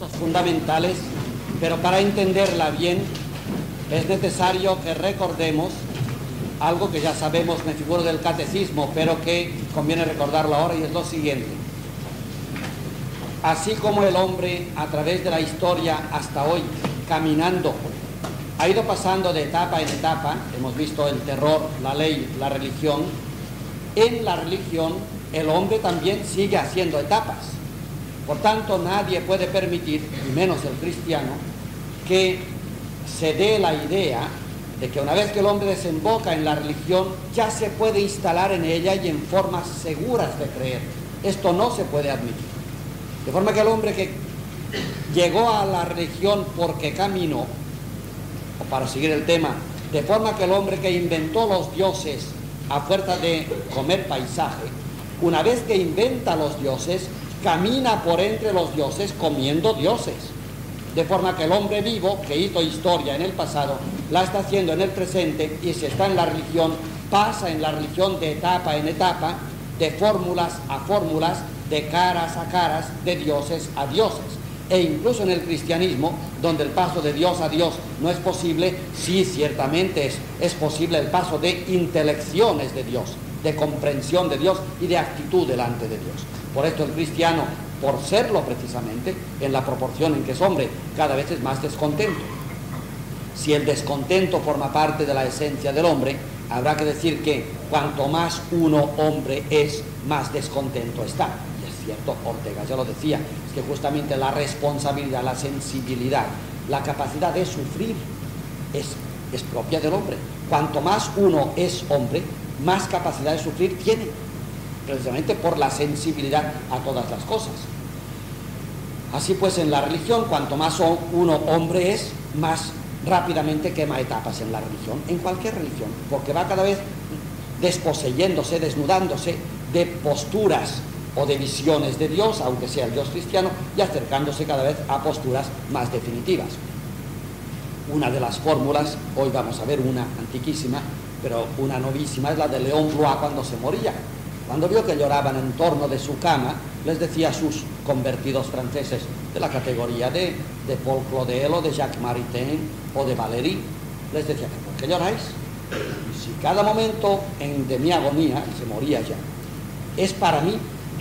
fundamentales, pero para entenderla bien es necesario que recordemos algo que ya sabemos, me figuro del catecismo, pero que conviene recordarlo ahora, y es lo siguiente. Así como el hombre a través de la historia hasta hoy, caminando, ha ido pasando de etapa en etapa, hemos visto el terror, la ley, la religión, en la religión el hombre también sigue haciendo etapas. Por tanto, nadie puede permitir, y menos el cristiano, que se dé la idea de que una vez que el hombre desemboca en la religión, ya se puede instalar en ella y en formas seguras de creer. Esto no se puede admitir. De forma que el hombre que llegó a la religión porque caminó, o para seguir el tema, de forma que el hombre que inventó los dioses a fuerza de comer paisaje, una vez que inventa los dioses, camina por entre los dioses comiendo dioses. De forma que el hombre vivo, que hizo historia en el pasado, la está haciendo en el presente, y si está en la religión, pasa en la religión de etapa en etapa, de fórmulas a fórmulas, de caras a caras, de dioses a dioses. E incluso en el cristianismo, donde el paso de Dios a Dios no es posible, sí, ciertamente es posible el paso de intelecciones de Dios, de comprensión de Dios y de actitud delante de Dios. Por esto el cristiano, por serlo precisamente, en la proporción en que es hombre, cada vez es más descontento. Si el descontento forma parte de la esencia del hombre, habrá que decir que cuanto más uno hombre es, más descontento está. Y es cierto, Ortega ya lo decía, es que justamente la responsabilidad, la sensibilidad, la capacidad de sufrir es propia del hombre. Cuanto más uno es hombre, más capacidad de sufrir tiene, precisamente por la sensibilidad a todas las cosas. Así pues, en la religión, cuanto más uno hombre es, más rápidamente quema etapas en la religión, en cualquier religión, porque va cada vez desposeyéndose, desnudándose de posturas o de visiones de Dios, aunque sea el Dios cristiano, y acercándose cada vez a posturas más definitivas. Una de las fórmulas, hoy vamos a ver una antiquísima, pero una novísima, es la de Léon Blois cuando se moría. Cuando vio que lloraban en torno de su cama, les decía a sus convertidos franceses de la categoría de Paul Claudel o de Jacques Maritain o de Valéry, les decía: ¿por qué lloráis? Si cada momento de mi agonía, y se moría ya, es para mí,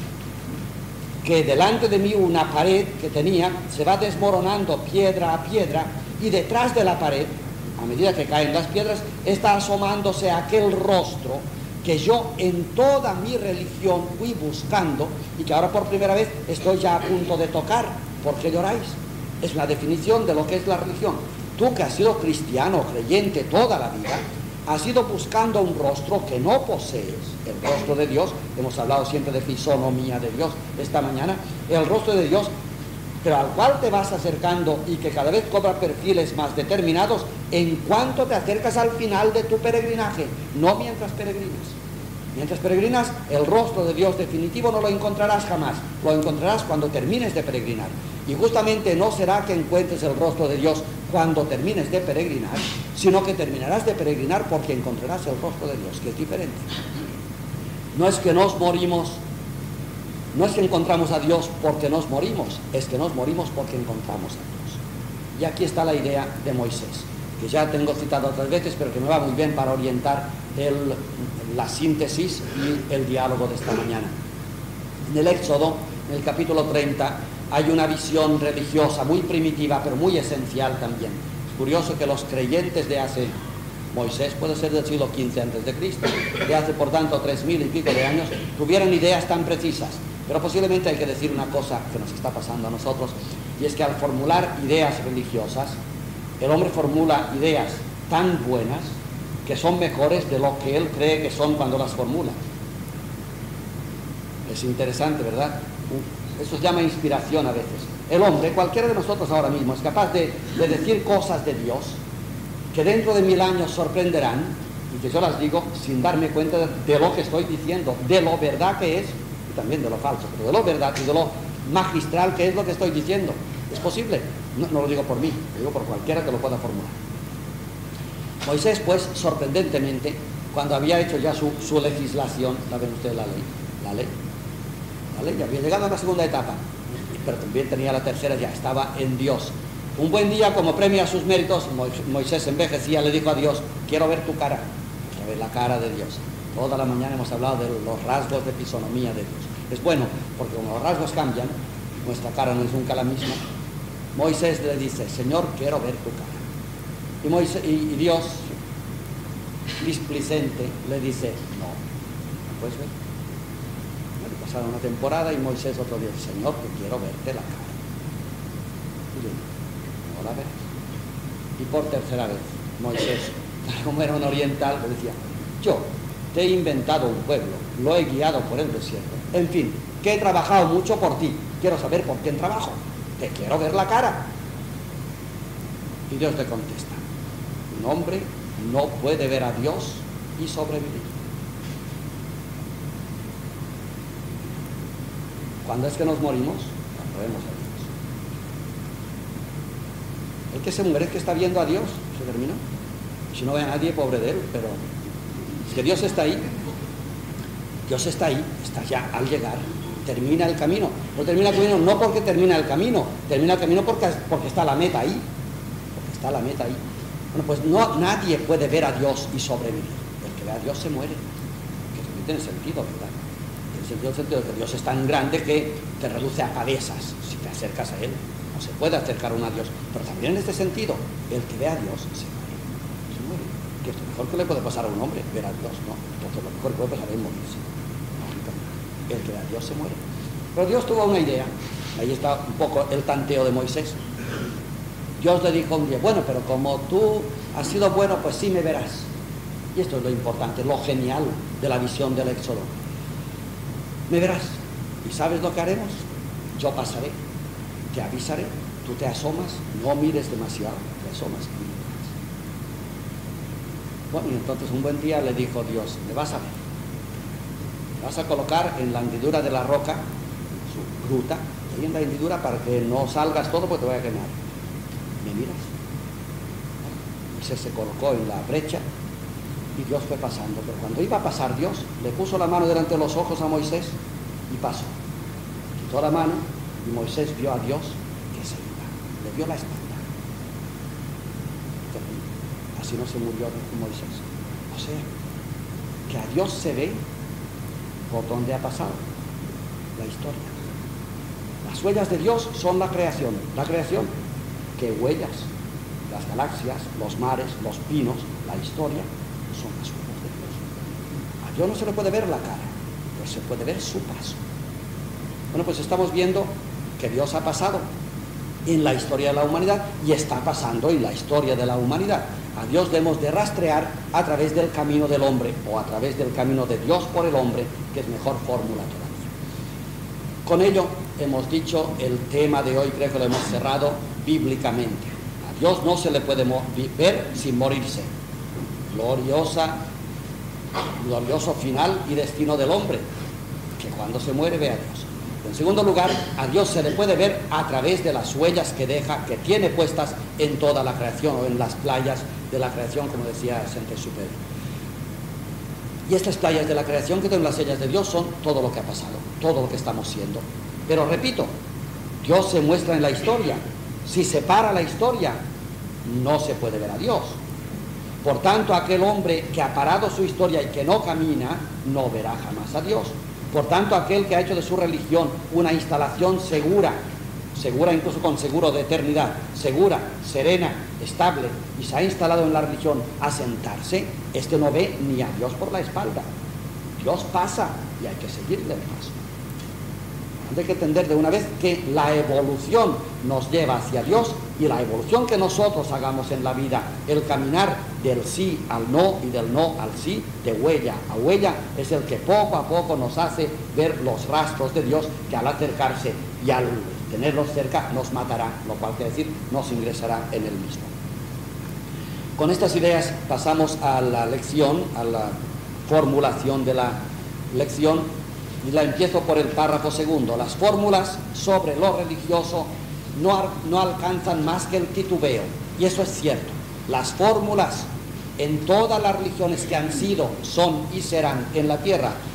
que delante de mí una pared que tenía se va desmoronando piedra a piedra, y detrás de la pared, a medida que caen las piedras, está asomándose aquel rostro que yo en toda mi religión fui buscando y que ahora por primera vez estoy ya a punto de tocar. ¿Por qué lloráis? Es una definición de lo que es la religión. Tú, que has sido cristiano, creyente toda la vida, has ido buscando un rostro que no posees, el rostro de Dios. Hemos hablado siempre de fisonomía de Dios esta mañana, el rostro de Dios, pero al cual te vas acercando y que cada vez cobra perfiles más determinados en cuanto te acercas al final de tu peregrinaje, no mientras peregrinas. Mientras peregrinas, el rostro de Dios definitivo no lo encontrarás jamás, lo encontrarás cuando termines de peregrinar. Y justamente no será que encuentres el rostro de Dios cuando termines de peregrinar, sino que terminarás de peregrinar porque encontrarás el rostro de Dios, que es diferente. No es que nos morimos, no es que encontramos a Dios porque nos morimos, es que nos morimos porque encontramos a Dios. Y aquí está la idea de Moisés, que ya tengo citado otras veces, pero que me va muy bien para orientar la síntesis y el diálogo de esta mañana. En el Éxodo, en el capítulo 30, hay una visión religiosa muy primitiva, pero muy esencial también. Es curioso que los creyentes de hace, Moisés puede ser del siglo XV antes de Cristo, de hace por tanto 3000 y pico de años, tuvieran ideas tan precisas. Pero posiblemente hay que decir una cosa que nos está pasando a nosotros, y es que al formular ideas religiosas, el hombre formula ideas tan buenas que son mejores de lo que él cree que son cuando las formula. Es interesante, ¿verdad? Eso se llama inspiración a veces. El hombre, cualquiera de nosotros ahora mismo, es capaz de decir cosas de Dios que dentro de 1000 años sorprenderán, y que yo las digo sin darme cuenta de lo que estoy diciendo, de lo verdad que es, y también de lo falso, pero de lo verdad y de lo magistral que es lo que estoy diciendo. ¿Es posible? No lo digo por mí, lo digo por cualquiera que lo pueda formular. Moisés, pues, sorprendentemente, cuando había hecho ya su legislación, la ven ustedes, la ley, ya había llegado a la segunda etapa, pero también tenía la tercera, ya estaba en Dios. Un buen día, como premio a sus méritos, Moisés envejecía, le dijo a Dios, quiero ver tu cara, quiero ver la cara de Dios. Toda la mañana hemos hablado de los rasgos de fisonomía de Dios. Es bueno, porque como los rasgos cambian, nuestra cara no es nunca la misma. Moisés le dice, Señor, quiero ver tu cara. Y Dios, displicente, le dice, no puedes ver. Bueno, pasaron una temporada y Moisés otro día dice, Señor, que quiero verte la cara. Y le dice, no la verás. Y por tercera vez, Moisés, como era un oriental, le decía, yo te he inventado un pueblo, lo he guiado por el desierto, en fin, que he trabajado mucho por ti, quiero saber por quién trabajo, te quiero ver la cara. Y Dios le contesta, un hombre no puede ver a Dios y sobrevivir. ¿Cuándo es que nos morimos? Cuando vemos a Dios. El que se muere es que está viendo a Dios. Se terminó. Si no ve a nadie, pobre de él, pero es que Dios está ahí. Dios está ahí, está ya al llegar, termina el camino. No termina el camino no porque termina el camino porque está la meta ahí. Porque está la meta ahí. Bueno, pues no, nadie puede ver a Dios y sobrevivir. El que ve a Dios se muere. Que también tiene sentido, ¿verdad? Tiene el sentido de que Dios es tan grande que te reduce a cabezas si te acercas a Él. No se puede acercar uno a Dios. Pero también en este sentido, el que ve a Dios se muere. Se muere. Que es lo mejor que le puede pasar a un hombre, ver a Dios, ¿no? Entonces lo mejor que puede pasar es morirse. El que ve a Dios se muere. Pero Dios tuvo una idea. Ahí está un poco el tanteo de Moisés. Dios le dijo un día, bueno, pero como tú has sido bueno, pues sí me verás. Y esto es lo importante, lo genial de la visión del Éxodo. Me verás. ¿Y sabes lo que haremos? Yo pasaré, te avisaré, tú te asomas, no mires demasiado, te asomas y miras. Bueno, y entonces un buen día le dijo Dios, me vas a ver. Me vas a colocar en la hendidura de la roca, su gruta, ahí en la hendidura para que no salgas todo porque te voy a quemar. ¿Me miras? Moisés se colocó en la brecha y Dios fue pasando. Pero cuando iba a pasar Dios, le puso la mano delante de los ojos a Moisés y pasó. Quitó la mano y Moisés vio a Dios que se iba. Le dio la espalda. Así no se murió Moisés. O sea, que a Dios se ve por donde ha pasado la historia. Las huellas de Dios son la creación. La creación, ¿qué huellas? Las galaxias, los mares, los pinos, la historia, son las huellas de Dios. A Dios no se le puede ver la cara, pero se puede ver su paso. Bueno, pues estamos viendo que Dios ha pasado en la historia de la humanidad y está pasando en la historia de la humanidad. A Dios debemos de rastrear a través del camino del hombre o a través del camino de Dios por el hombre, que es mejor fórmula todavía. Con ello hemos dicho el tema de hoy, creo que lo hemos cerrado bíblicamente. A Dios no se le puede ver sin morirse. Glorioso final y destino del hombre, que cuando se muere ve a Dios. En segundo lugar, a Dios se le puede ver a través de las huellas que deja, que tiene puestas en toda la creación o en las playas de la creación, como decía Saint-Exupéry. Y estas playas de la creación que tienen las huellas de Dios son todo lo que ha pasado, todo lo que estamos siendo. Pero repito, Dios se muestra en la historia. Si se para la historia, no se puede ver a Dios. Por tanto, aquel hombre que ha parado su historia y que no camina, no verá jamás a Dios. Por tanto, aquel que ha hecho de su religión una instalación segura incluso con seguro de eternidad, segura, serena, estable, y se ha instalado en la religión a sentarse, este no ve ni a Dios por la espalda. Dios pasa y hay que seguirle el paso. Hay que entender de una vez que la evolución nos lleva hacia Dios y la evolución que nosotros hagamos en la vida, el caminar del sí al no y del no al sí, de huella a huella, es el que poco a poco nos hace ver los rastros de Dios, que al acercarse y al tenerlos cerca nos matará, lo cual quiere decir nos ingresará en el mismo. Con estas ideas pasamos a la lección, a la formulación de la lección. Y la empiezo por el párrafo segundo. Las fórmulas sobre lo religioso no alcanzan más que el titubeo. Y eso es cierto. Las fórmulas en todas las religiones que han sido, son y serán en la tierra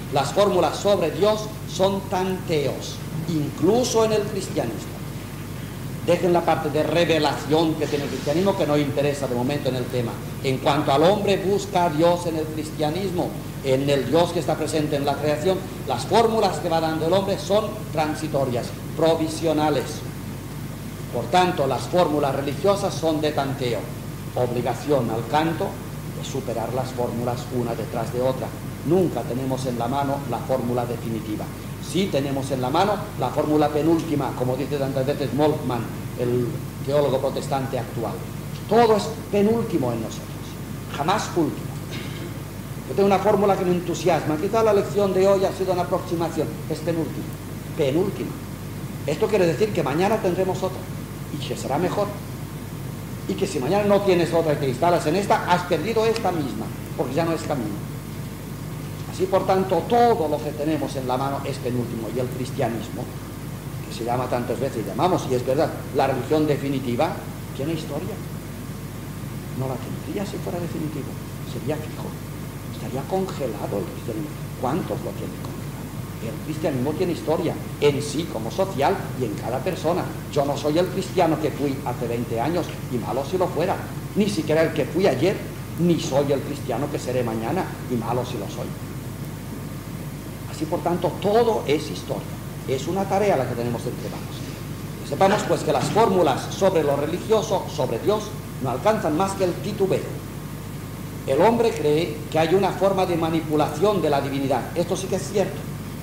Las fórmulas sobre Dios son tanteos, incluso en el cristianismo. Dejen la parte de revelación que tiene el cristianismo, que no interesa de momento en el tema. En cuanto al hombre busca a Dios en el cristianismo, en el Dios que está presente en la creación, las fórmulas que va dando el hombre son transitorias, provisionales. Por tanto, las fórmulas religiosas son de tanteo, obligación al canto de superar las fórmulas una detrás de otra. Nunca tenemos en la mano la fórmula definitiva. Sí tenemos en la mano la fórmula penúltima, como dice tantas veces Moltmann, el teólogo protestante actual. Todo es penúltimo en nosotros, jamás último. Yo tengo una fórmula que me entusiasma, quizá la lección de hoy ha sido una aproximación, es penúltima, penúltima. Esto quiere decir que mañana tendremos otra, y que será mejor. Y que si mañana no tienes otra y te instalas en esta, has perdido esta misma, porque ya no es camino. Así, por tanto, todo lo que tenemos en la mano es penúltimo. Y el cristianismo, que se llama tantas veces, llamamos, y es verdad, la religión definitiva, tiene historia. No la tendría si fuera definitivo, sería fijo, estaría congelado el cristianismo. ¿Cuántos lo tienen congelado? El cristianismo tiene historia en sí, como social, y en cada persona. Yo no soy el cristiano que fui hace 20 años, y malo si lo fuera. Ni siquiera el que fui ayer, ni soy el cristiano que seré mañana, y malo si lo soy. Así, por tanto, todo es historia. Es una tarea la que tenemos entre manos. Que sepamos, pues, que las fórmulas sobre lo religioso, sobre Dios, no alcanzan más que el titubeo. El hombre cree que hay una forma de manipulación de la divinidad. Esto sí que es cierto.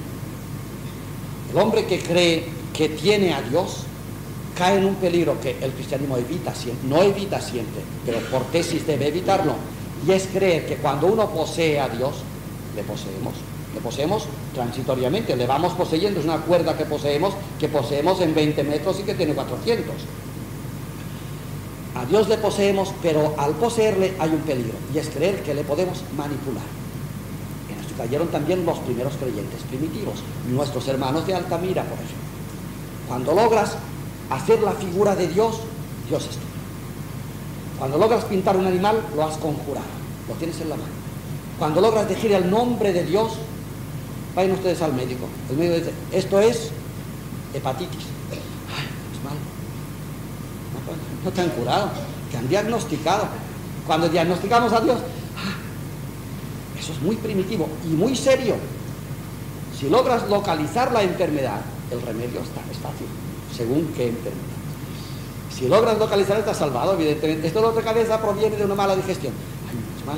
El hombre que cree que tiene a Dios cae en un peligro que el cristianismo evita siempre, no evita siempre, pero por tesis debe evitarlo. Y es creer que cuando uno posee a Dios, le poseemos transitoriamente, le vamos poseyendo, es una cuerda que poseemos en 20 metros y que tiene 400. A Dios le poseemos, pero al poseerle hay un peligro, y es creer que le podemos manipular. En esto cayeron también los primeros creyentes primitivos, nuestros hermanos de Altamira, por ejemplo. Cuando logras hacer la figura de Dios, Dios es tuyo. Cuando logras pintar un animal, lo has conjurado, lo tienes en la mano. Cuando logras decir el nombre de Dios, vayan ustedes al médico. El médico dice, esto es hepatitis. Ay, es malo. No te han curado, te han diagnosticado. Cuando diagnosticamos a Dios, eso es muy primitivo y muy serio. Si logras localizar la enfermedad, el remedio es fácil, según qué enfermedad. Si logras localizar, estás salvado, evidentemente. Esto de la otra cabeza proviene de una mala digestión. Ay, no es malo.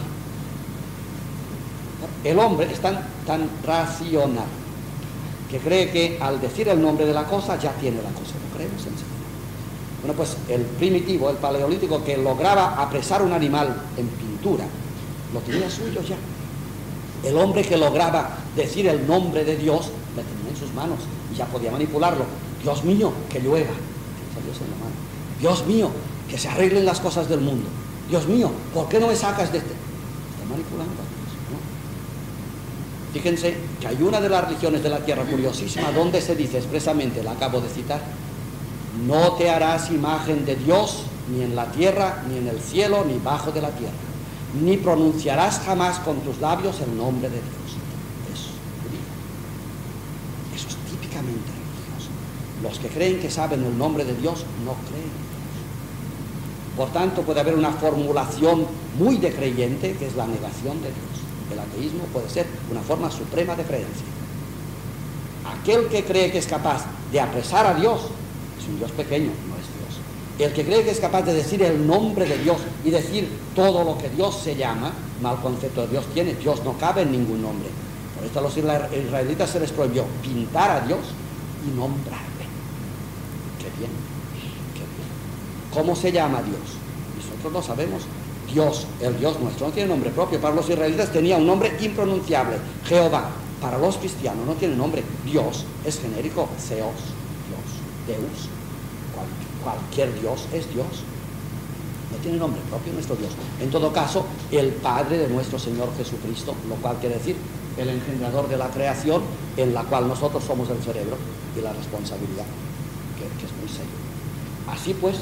El hombre es tan racional que cree que al decir el nombre de la cosa ya tiene la cosa. ¿No creemos en eso? Bueno, pues el primitivo, el paleolítico, que lograba apresar un animal en pintura, lo tenía suyo ya. El hombre que lograba decir el nombre de Dios, lo tenía en sus manos y ya podía manipularlo. Dios mío, que llueva. Tienes a Dios en la mano. Dios mío, que se arreglen las cosas del mundo. Dios mío, ¿por qué no me sacas de este? Está manipulando a Dios, ¿no? Fíjense que hay una de las religiones de la tierra curiosísima donde se dice expresamente, la acabo de citar, no te harás imagen de Dios ni en la tierra, ni en el cielo, ni bajo de la tierra, ni pronunciarás jamás con tus labios el nombre de Dios. Eso es típicamente religioso. Los que creen que saben el nombre de Dios no creen en Dios. Por tanto, puede haber una formulación muy de creyente, que es la negación de Dios. El ateísmo puede ser una forma suprema de creencia. Aquel que cree que es capaz de apresar a Dios es un Dios pequeño, no es Dios. El que cree que es capaz de decir el nombre de Dios y decir todo lo que Dios se llama, mal concepto de Dios tiene. Dios no cabe en ningún nombre. Por esto a los israelitas se les prohibió pintar a Dios y nombrarle. Qué bien, qué bien. ¿Cómo se llama Dios? Nosotros lo sabemos. Dios, el Dios nuestro, no tiene nombre propio. Para los israelitas tenía un nombre impronunciable, Jehová. Para los cristianos no tiene nombre. Dios es genérico, Theos, Dios, Deus. Cualquier Dios es Dios. No tiene nombre propio nuestro Dios. En todo caso, el Padre de nuestro Señor Jesucristo, lo cual quiere decir el engendrador de la creación, en la cual nosotros somos el cerebro y la responsabilidad, que es muy serio. Así pues,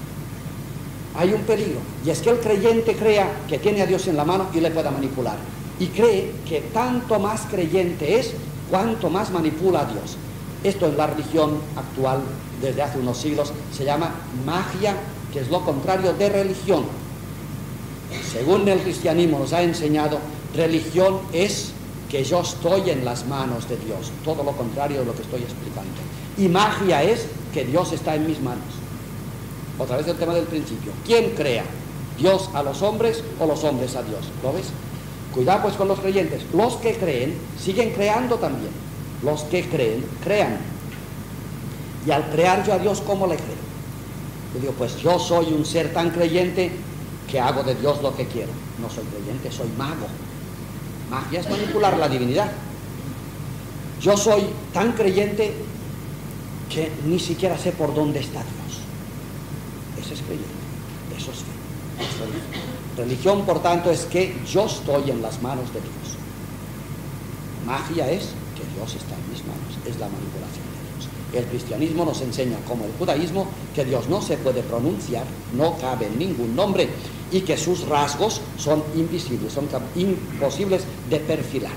hay un peligro, y es que el creyente crea que tiene a Dios en la mano y le pueda manipular. y cree que tanto más creyente es cuanto más manipula a Dios. Esto en la religión actual desde hace unos siglos se llama magia, que es lo contrario de religión. Según el cristianismo nos ha enseñado, religión es que yo estoy en las manos de Dios, todo lo contrario de lo que estoy explicando. Y magia es que Dios está en mis manos. Otra vez el tema del principio. ¿Quién crea? ¿Dios a los hombres o los hombres a Dios? ¿Lo ves? Cuidado pues con los creyentes. Los que creen siguen creando también. Los que creen, crean. Y al crear yo a Dios, ¿cómo le creo? Yo digo, pues yo soy un ser tan creyente que hago de Dios lo que quiero. No soy creyente, soy mago. Magia es manipular la divinidad. Yo soy tan creyente que ni siquiera sé por dónde está Dios. Eso es creyente, eso es fe, eso es religión. Religión, por tanto, es que yo estoy en las manos de Dios. Magia es que Dios está en mis manos, es la manipulación de Dios. El cristianismo nos enseña, como el judaísmo, que Dios no se puede pronunciar, no cabe en ningún nombre, y que sus rasgos son invisibles, son imposibles de perfilar.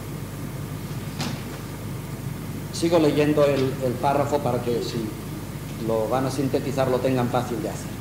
Sigo leyendo el párrafo para que si lo van a sintetizar lo tengan fácil de hacer.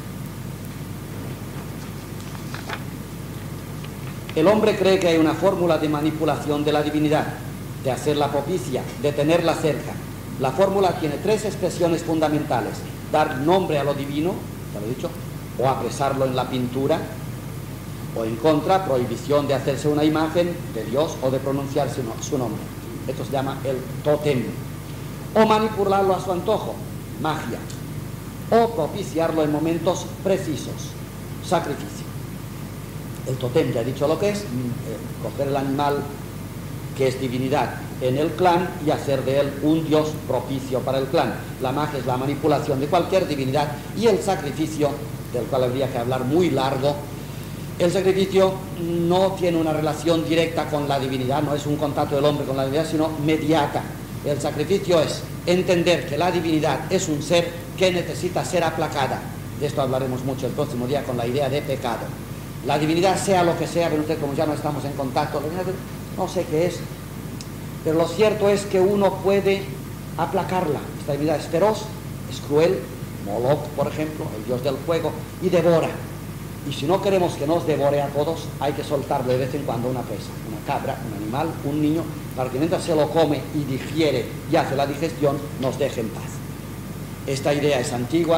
El hombre cree que hay una fórmula de manipulación de la divinidad, de hacerla propicia, de tenerla cerca. La fórmula tiene tres expresiones fundamentales: dar nombre a lo divino, ya lo he dicho, o apresarlo en la pintura, o en contra, prohibición de hacerse una imagen de Dios o de pronunciarse su nombre. Esto se llama el tótem. O manipularlo a su antojo, magia. O propiciarlo en momentos precisos, sacrificio. El tótem, ya he dicho lo que es, coger el animal que es divinidad en el clan y hacer de él un dios propicio para el clan. La magia es la manipulación de cualquier divinidad, y el sacrificio, del cual habría que hablar muy largo. El sacrificio no tiene una relación directa con la divinidad, no es un contacto del hombre con la divinidad, sino mediata. El sacrificio es entender que la divinidad es un ser que necesita ser aplacada. De esto hablaremos mucho el próximo día con la idea de pecado. La divinidad, sea lo que sea, pero usted, como ya no estamos en contacto, no sé qué es, pero lo cierto es que uno puede aplacarla. Esta divinidad es feroz, es cruel, Moloch, por ejemplo, el dios del fuego, y devora. Y si no queremos que nos devore a todos, hay que soltarle de vez en cuando una presa, una cabra, un animal, un niño, para que mientras se lo come y digiere y hace la digestión, nos deje en paz. Esta idea es antigua,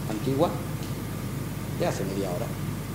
de hace media hora.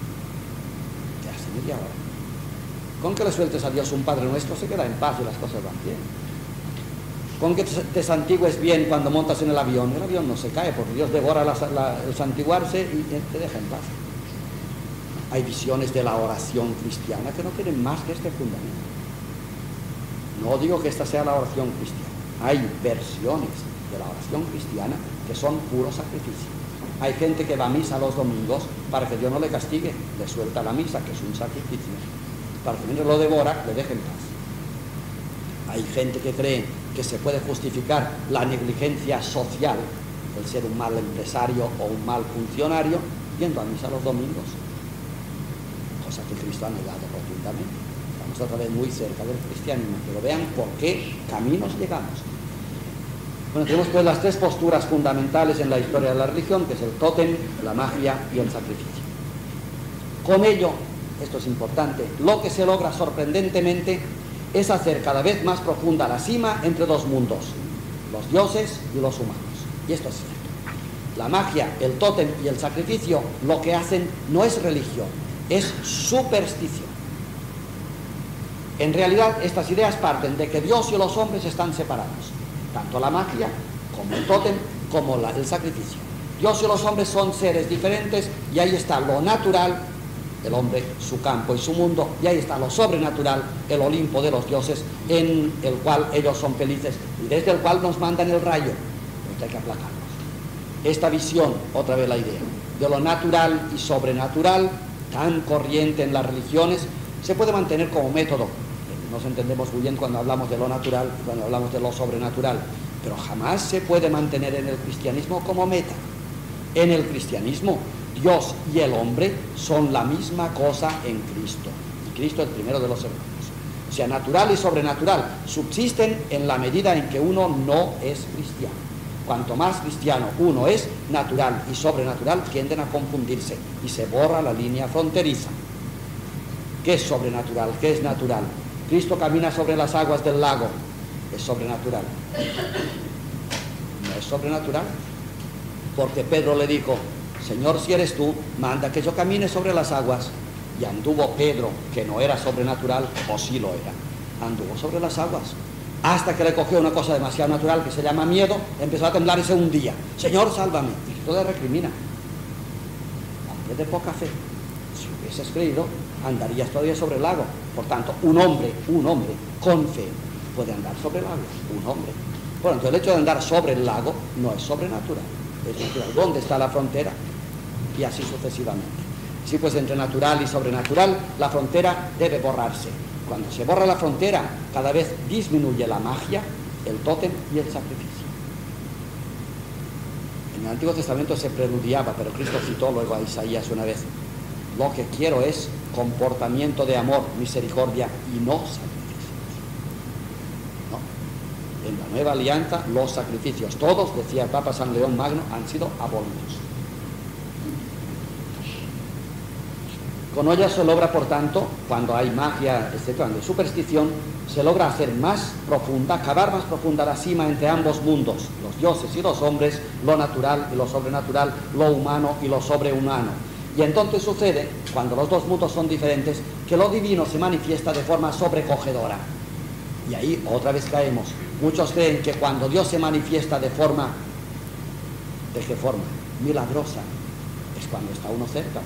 Con que le sueltes a Dios un Padre Nuestro, se queda en paz y las cosas van bien. Con que te santigues bien cuando montas en el avión no se cae, porque Dios devora el santiguarse y te deja en paz. Hay visiones de la oración cristiana que no tienen más que este fundamento. No digo que esta sea la oración cristiana. Hay versiones de la oración cristiana que son puro sacrificio. Hay gente que va a misa los domingos para que Dios no le castigue, le suelta la misa, que es un sacrificio, para que mientras lo devora, le deje en paz. Hay gente que cree que se puede justificar la negligencia social, el ser un mal empresario o un mal funcionario, yendo a misa los domingos, cosa que Cristo ha negado rotundamente. Estamos otra vez muy cerca del cristianismo, pero vean por qué caminos llegamos. Bueno, tenemos pues las tres posturas fundamentales en la historia de la religión, que es el tótem, la magia y el sacrificio. Con ello, esto es importante, lo que se logra sorprendentemente es hacer cada vez más profunda la sima entre dos mundos, los dioses y los humanos. Y esto es cierto. La magia, el tótem y el sacrificio lo que hacen no es religión, es superstición. En realidad, estas ideas parten de que Dios y los hombres están separados. Tanto la magia, como el tótem, como el sacrificio. Dios y los hombres son seres diferentes, y ahí está lo natural, el hombre, su campo y su mundo, y ahí está lo sobrenatural, el Olimpo de los dioses, en el cual ellos son felices, y desde el cual nos mandan el rayo. Entonces hay que aplacarlos. Esta visión, otra vez la idea, de lo natural y sobrenatural, tan corriente en las religiones, se puede mantener como método. Nos entendemos muy bien cuando hablamos de lo natural y cuando hablamos de lo sobrenatural, pero jamás se puede mantener en el cristianismo como meta. En el cristianismo, Dios y el hombre son la misma cosa en Cristo, y Cristo el primero de los hermanos. O sea, natural y sobrenatural subsisten en la medida en que uno no es cristiano. Cuanto más cristiano uno es, natural y sobrenatural tienden a confundirse y se borra la línea fronteriza. ¿Qué es sobrenatural? ¿Qué es natural? Cristo camina sobre las aguas del lago. ¿Es sobrenatural? No es sobrenatural. Porque Pedro le dijo, Señor, si eres tú, manda que yo camine sobre las aguas. Y anduvo Pedro, que no era sobrenatural, o sí lo era, anduvo sobre las aguas, hasta que le cogió una cosa demasiado natural que se llama miedo, empezó a temblar y se hundía. Señor, sálvame. Y Cristo le recrimina. Hombre de poca fe, si hubieses creído, andarías todavía sobre el lago. Por tanto, un hombre con fe puede andar sobre el lago, un hombre. Bueno, entonces el hecho de andar sobre el lago no es sobrenatural, es natural. ¿Dónde está la frontera? Y así sucesivamente. Sí, pues entre natural y sobrenatural la frontera debe borrarse. Cuando se borra la frontera, cada vez disminuye la magia, el tótem y el sacrificio. En el Antiguo Testamento se preludiaba, pero Cristo citó luego a Isaías una vez: lo que quiero es comportamiento de amor, misericordia y no sacrificios. ¿No? En la nueva alianza los sacrificios, todos, decía el Papa San León Magno, han sido abolidos. Con ella se logra, por tanto, cuando hay magia, etc., cuando hay superstición, se logra hacer más profunda, cavar más profunda la cima entre ambos mundos, los dioses y los hombres, lo natural y lo sobrenatural, lo humano y lo sobrehumano. Y entonces sucede, cuando los dos mundos son diferentes, que lo divino se manifiesta de forma sobrecogedora. Y ahí otra vez caemos. Muchos creen que cuando Dios se manifiesta de forma, ¿de qué forma? Milagrosa, es cuando está uno cerca.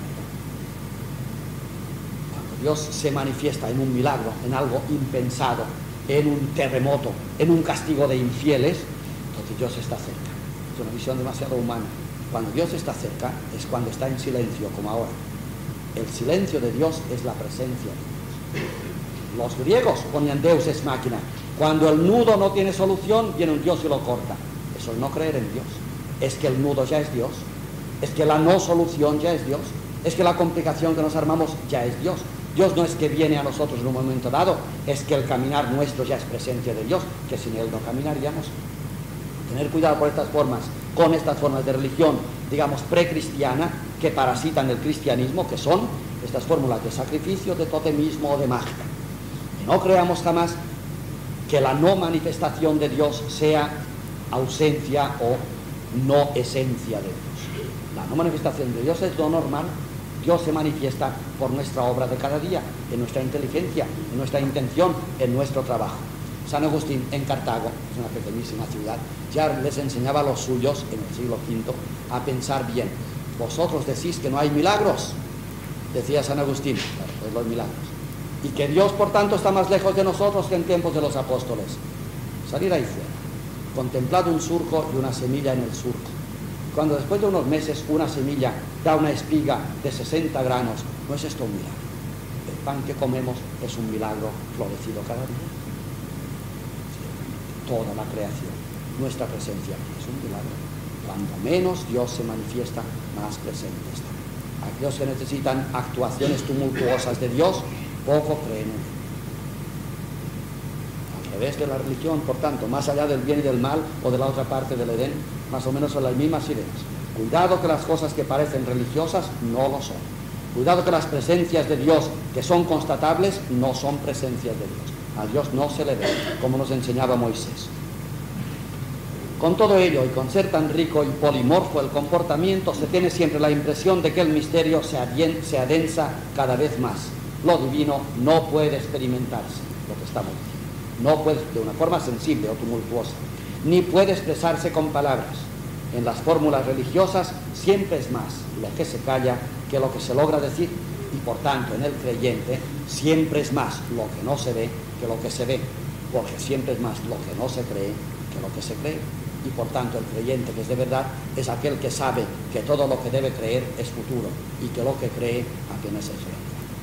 Dios se manifiesta en un milagro, en algo impensado, en un terremoto, en un castigo de infieles, entonces Dios está cerca. Es una visión demasiado humana. Cuando Dios está cerca es cuando está en silencio, como ahora. El silencio de Dios es la presencia de Dios. Los griegos ponían Deus ex machina. Cuando el nudo no tiene solución, viene un Dios y lo corta. Eso es no creer en Dios. Es que el nudo ya es Dios. Es que la no solución ya es Dios. Es que la complicación que nos armamos ya es Dios. Dios no es que viene a nosotros en un momento dado, es que el caminar nuestro ya es presencia de Dios, que sin Él no caminaríamos. Tener cuidado con estas formas de religión, digamos, precristiana, que parasitan el cristianismo, que son estas fórmulas de sacrificio, de totemismo o de magia. Que no creamos jamás que la no manifestación de Dios sea ausencia o no esencia de Dios. La no manifestación de Dios es lo normal. Dios se manifiesta por nuestra obra de cada día, en nuestra inteligencia, en nuestra intención, en nuestro trabajo. San Agustín, en Cartago, es una pequeñísima ciudad, ya les enseñaba a los suyos, en el siglo V, a pensar bien. Vosotros decís que no hay milagros, decía San Agustín, claro, pues los milagros. Y que Dios, por tanto, está más lejos de nosotros que en tiempos de los apóstoles. Salir ahí fuera, contemplad un surco y una semilla en el surco. Cuando después de unos meses una semilla da una espiga de 60 granos, ¿no es esto un milagro? El pan que comemos es un milagro florecido cada día. Toda la creación, nuestra presencia es un milagro. Cuando menos Dios se manifiesta, más presente está. Aquellos que necesitan actuaciones tumultuosas de Dios, poco creen en Él. Al revés de la religión, por tanto, más allá del bien y del mal o de la otra parte del Edén, más o menos son las mismas ideas. Cuidado que las cosas que parecen religiosas no lo son. Cuidado que las presencias de Dios que son constatables no son presencias de Dios. A Dios no se le ve, como nos enseñaba Moisés. Con todo ello, y con ser tan rico y polimorfo el comportamiento, se tiene siempre la impresión de que el misterio se adensa cada vez más. Lo divino no puede experimentarse, lo que estamos diciendo. No puede, de una forma sensible o tumultuosa, ni puede expresarse con palabras. En las fórmulas religiosas siempre es más lo que se calla que lo que se logra decir, y por tanto en el creyente siempre es más lo que no se ve que lo que se ve, porque siempre es más lo que no se cree que lo que se cree, y por tanto el creyente que es de verdad es aquel que sabe que todo lo que debe creer es futuro y que lo que cree apenas es real.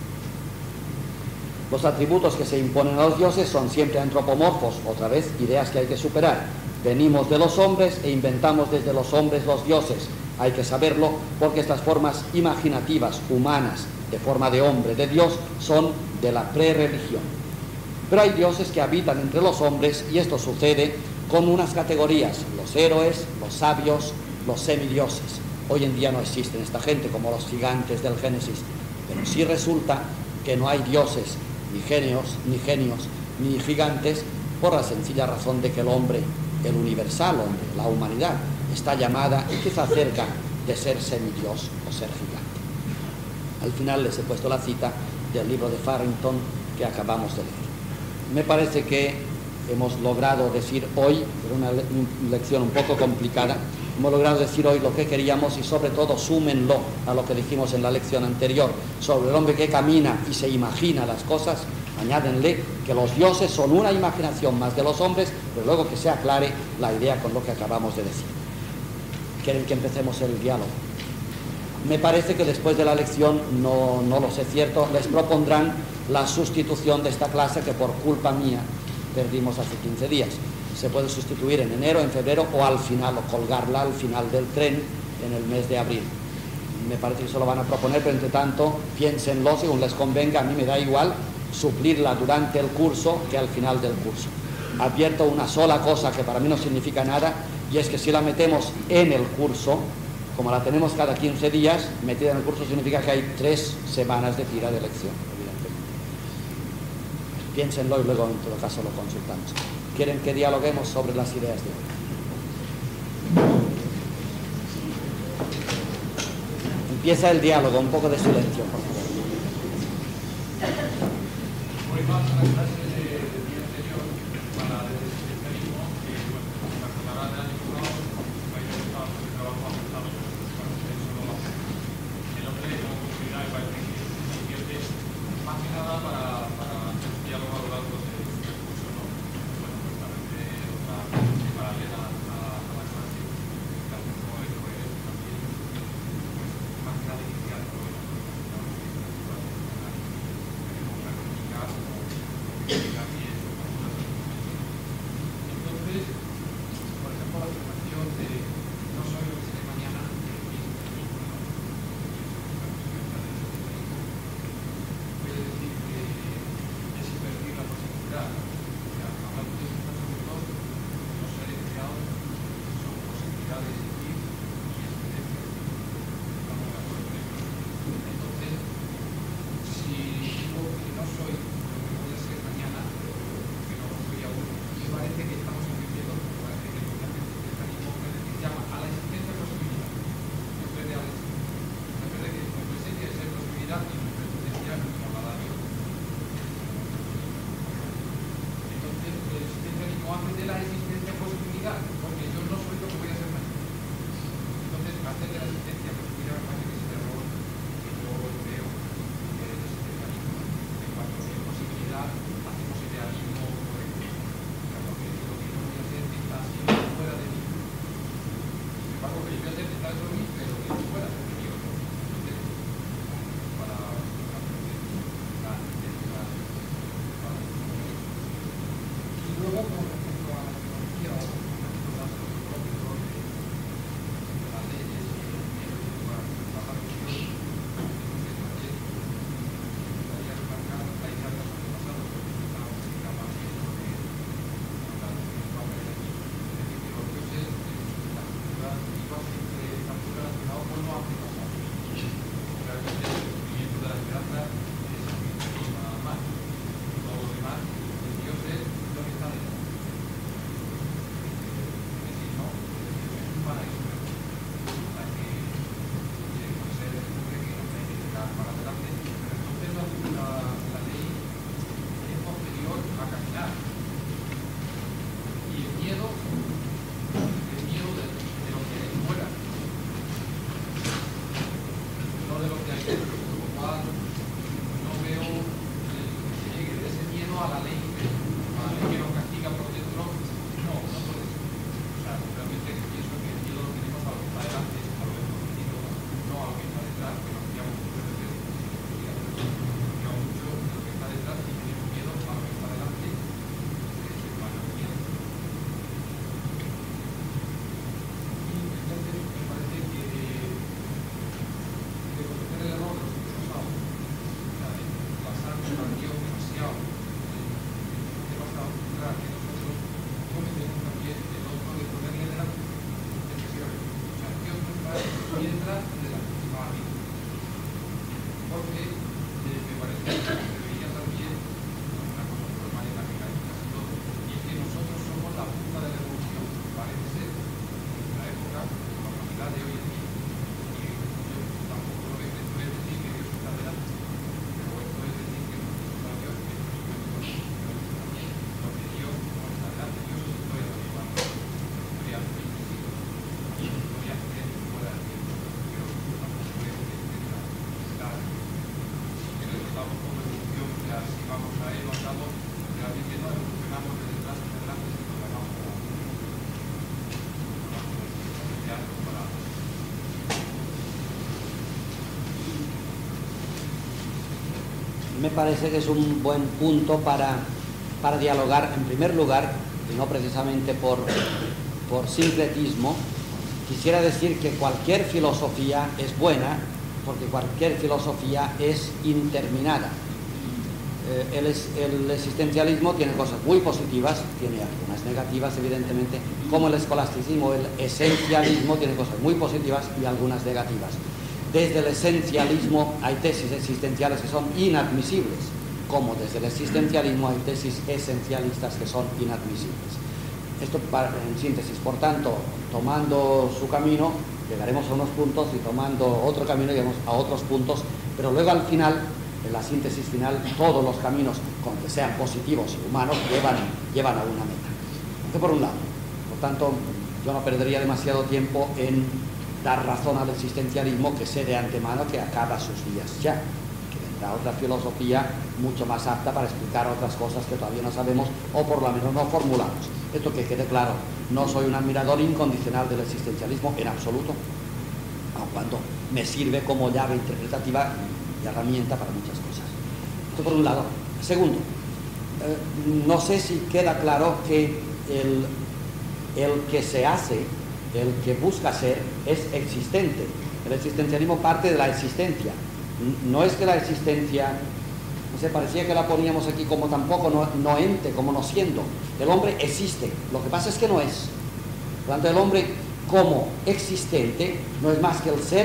Los atributos que se imponen a los dioses son siempre antropomorfos, otra vez ideas que hay que superar. Venimos de los hombres e inventamos desde los hombres los dioses. Hay que saberlo porque estas formas imaginativas, humanas, de forma de hombre, de Dios, son de la prereligión. Pero hay dioses que habitan entre los hombres y esto sucede con unas categorías, los héroes, los sabios, los semidioses. Hoy en día no existen esta gente como los gigantes del Génesis, pero sí resulta que no hay dioses, ni genios, ni gigantes, por la sencilla razón de que el hombre, el universal hombre, la humanidad, está llamada y quizá cerca de ser semidios o ser gigante. Al final les he puesto la cita del libro de Farrington que acabamos de leer. Me parece que hemos logrado decir hoy, pero una lección un poco complicada, hemos logrado decir hoy lo que queríamos y sobre todo súmenlo a lo que dijimos en la lección anterior sobre el hombre que camina y se imagina las cosas, añádenle que los dioses son una imaginación más de los hombres, pero luego que se aclare la idea con lo que acabamos de decir. ¿Quieren que empecemos el diálogo? Me parece que después de la lección, no lo sé cierto, les propondrán la sustitución de esta clase que por culpa mía perdimos hace 15 días. Se puede sustituir en enero, en febrero o al final, o colgarla al final del tren en el mes de abril. Me parece que se lo van a proponer, pero entre tanto piénsenlo según les convenga. A mí me da igual suplirla durante el curso que al final del curso. Advierto una sola cosa que para mí no significa nada, y es que si la metemos en el curso, como la tenemos cada 15 días, metida en el curso significa que hay 3 semanas de tira de lección, evidentemente. Piénsenlo y luego en todo caso lo consultamos. ¿Quieren que dialoguemos sobre las ideas de hoy? Empieza el diálogo, un poco de silencio, por favor. Hoy más a la clase del día anterior para el existencialismo, que bueno, como se acordará del año pasado, hay dos estados de trabajo avanzado, bueno, eso no lo hacemos. El hombre como posibilidad me parece que se invierte más que nada para hacer un diálogo a lo largo del curso, ¿no? Bueno, pues también otra paralela a la clase, que hacemos como el jueves, también, pues más que nada inicial, ¿no? Entonces, por ejemplo, la afirmación de no soy lo que seré mañana, puede decir que es invertir la posibilidad. O sea, hablando de estos asuntos, los seres creados son posibilidades y experiencias. Estamos de acuerdo con eso. Entonces, si digo que no soy mañana, que no soy aún, y parece que estamos invirtiendo, parece que el mecanismo llama a la existencia posibilidad, en vez de a la existencia. En vez de que mi presencia es posibilidad y mi presencia no la da Dios. Entonces, el existencialismo hace de la existencia posibilidad, porque yo no soy lo que voy a ser mañana. Entonces, hacer de la existencia posibilidad me parece que es el error que yo veo del existencialismo. En cuanto a posibilidad, hacemos idealismo correcto. O sea, porque lo que yo voy a hacer está siempre fuera de mí. Sin embargo, lo que yo voy a hacer está dentro de mí, pero que no fuera de mí. Entonces, para la identidad. Y luego, con respecto a la tecnología o los datos propios de las leyes y el miedo para la religión, la mientras de la que estaba aquí. Porque me parece que se veía también una cosa normal en la que casi todo, y es que nosotros somos la punta de la evolución, parece ser, en la época, de la humanidad de hoy en día. Y yo tampoco lo que esto es decir que Dios está delante, pero esto es decir que nosotros a Dios, que también, porque Dios no está delante, Dios es historia de los humanos, historia de los siglos, y historia de fuera del tiempo. Pero tampoco creo que estar estamos como evolución, o sea, si vamos a ir avanzando, realmente no evolucionamos desde atrás hacia adelante, sino que vamos para Me parece que es un buen punto para dialogar, en primer lugar, y no precisamente por sincretismo. Quisiera decir que cualquier filosofía es buena, porque cualquier filosofía es interminada. El existencialismo tiene cosas muy positivas, tiene algunas negativas, evidentemente, como el escolasticismo. El esencialismo tiene cosas muy positivas y algunas negativas. Desde el esencialismo hay tesis existenciales que son inadmisibles, como desde el existencialismo hay tesis esencialistas que son inadmisibles. Esto en síntesis. Por tanto, tomando su camino, llegaremos a unos puntos, y tomando otro camino llegaremos a otros puntos, pero luego al final, en la síntesis final, todos los caminos, con que sean positivos y humanos, llevan a una meta. Esto por un lado. Por tanto, yo no perdería demasiado tiempo en dar razón al existencialismo, que sé de antemano que acaba sus días ya, que vendrá otra filosofía mucho más apta para explicar otras cosas que todavía no sabemos, o por lo menos no formulamos. Esto que quede claro, no soy un admirador incondicional del existencialismo en absoluto, aun cuando me sirve como llave interpretativa y herramienta para muchas cosas. Esto por un lado. Segundo, no sé si queda claro que el que se hace, el que busca ser, es existente. El existencialismo parte de la existencia. No es que la existencia, no sé, parecía que la poníamos aquí como tampoco no ente, como no siendo. El hombre existe, lo que pasa es que no es. Por lo tanto, el hombre como existente no es más que el ser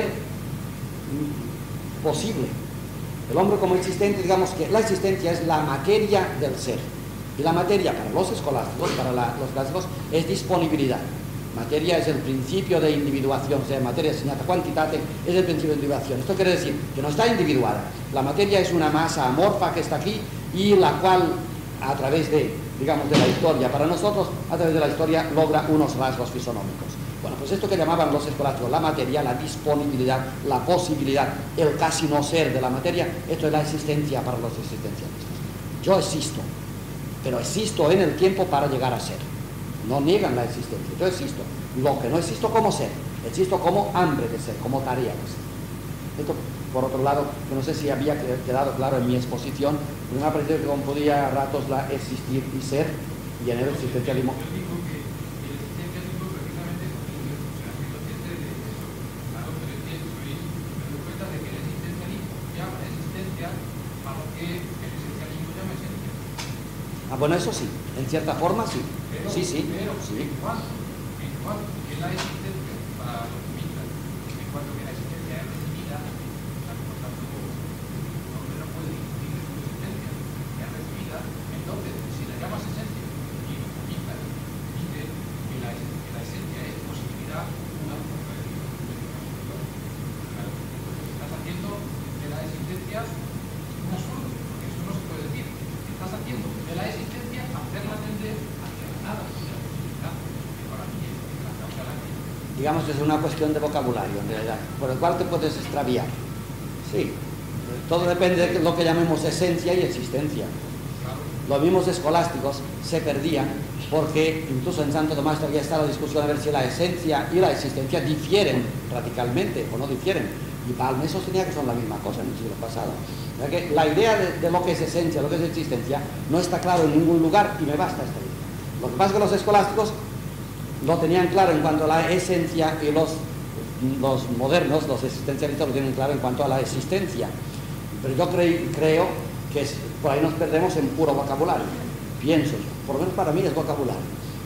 posible. El hombre como existente, digamos que la existencia es la materia del ser. Y la materia para los escolásticos, para los clásicos, es disponibilidad. Materia es el principio de individuación, o sea, materia segnata quantitate es el principio de individuación. Esto quiere decir que no está individuada. La materia es una masa amorfa que está aquí y la cual, a través de, digamos, de la historia, para nosotros, a través de la historia, logra unos rasgos fisonómicos. Bueno, pues esto que llamaban los escolásticos la materia, la disponibilidad, la posibilidad, el casi no ser de la materia, esto es la existencia para los existencialistas. Yo existo, pero existo en el tiempo para llegar a ser. No niegan la existencia. Yo existo. Lo que no existo como ser, existo como hambre de ser, como tarea de ser. Esto, por otro lado, que no sé si había quedado claro en mi exposición, me ha parecido que podía a ratos la existir y ser, y en el existencialismo. Yo digo que el existencialismo precisamente consciente de eso. Claro, pero es que me doy cuenta de que el existencialismo llama existencia a lo que el esencialismo llama esencia. Ah, bueno, eso sí, en cierta forma sí. Pero, Sí. en cuanto que la existencia para los optimistas, en cuanto que la existencia es recibida, por tanto, un hombre no puede discutir de su existencia, es recibida, entonces, si la llamas esencia, y los optimistas dicen que la esencia es posibilidad, una forma de vida. Claro, estás haciendo de la existencia un absurdo, porque eso no se puede decir. Estás haciendo de la existencia hacerla tender hacia la nada, hacia la posibilidad, que para mí es la causa de la vida. Digamos que es una cuestión de vocabulario, en realidad, por el cual te puedes extraviar. Sí, todo depende de lo que llamemos esencia y existencia. Los mismos escolásticos se perdían porque incluso en Santo Tomás todavía está la discusión a ver si la esencia y la existencia difieren radicalmente o no difieren. Y Palme sostenía que son la misma cosa en el siglo pasado. O sea que la idea de lo que es esencia, lo que es existencia, no está claro en ningún lugar y me basta esta idea. Lo que pasa es que los escolásticos lo tenían claro en cuanto a la esencia y los modernos, los existencialistas, lo tienen claro en cuanto a la existencia. Pero yo creo que por ahí nos perdemos en puro vocabulario, pienso yo, por lo menos para mí es vocabulario.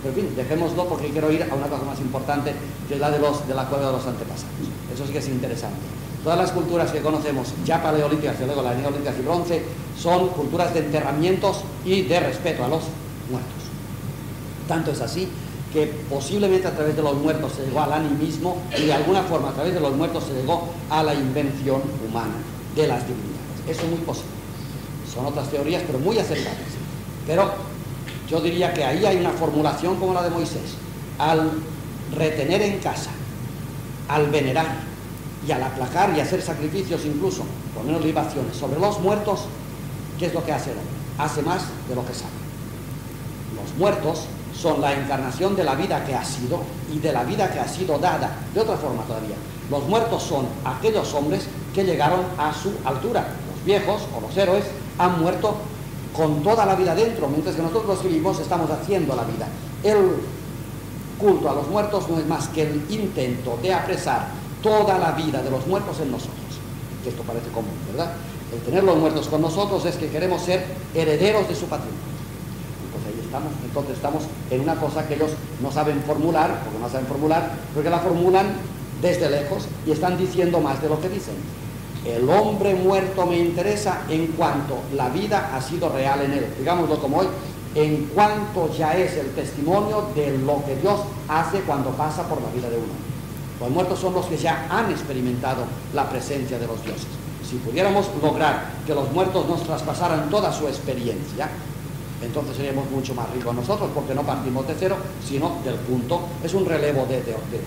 Pero en fin, dejémoslo porque quiero ir a una cosa más importante, que es la de la cueva de los antepasados. Eso sí que es interesante. Todas las culturas que conocemos, ya paleolíticas y luego las neolíticas y bronce, son culturas de enterramientos y de respeto a los muertos. Tanto es así que posiblemente a través de los muertos se llegó al animismo y de alguna forma a través de los muertos se llegó a la invención humana de las divinidades. Eso es muy posible. Son otras teorías, pero muy acertadas. Pero yo diría que ahí hay una formulación como la de Moisés. Al retener en casa, al venerar y al aplacar y hacer sacrificios incluso, por menos libaciones, sobre los muertos, ¿qué es lo que hace el hombre? Hace más de lo que sabe. Los muertos son la encarnación de la vida que ha sido y de la vida que ha sido dada. De otra forma todavía, los muertos son aquellos hombres que llegaron a su altura. Los viejos o los héroes han muerto con toda la vida dentro, mientras que nosotros los que vivimos estamos haciendo la vida. El culto a los muertos no es más que el intento de apresar toda la vida de los muertos en nosotros. Que esto parece común, ¿verdad? El tener los muertos con nosotros es que queremos ser herederos de su patrimonio. Entonces estamos en una cosa que ellos no saben formular, porque la formulan desde lejos y están diciendo más de lo que dicen. El hombre muerto me interesa en cuanto la vida ha sido real en él, digámoslo como hoy, en cuanto ya es el testimonio de lo que Dios hace cuando pasa por la vida de uno. Los muertos son los que ya han experimentado la presencia de los dioses. Si pudiéramos lograr que los muertos nos traspasaran toda su experiencia, entonces seríamos mucho más ricos nosotros, porque no partimos de cero, sino del punto. Es un relevo de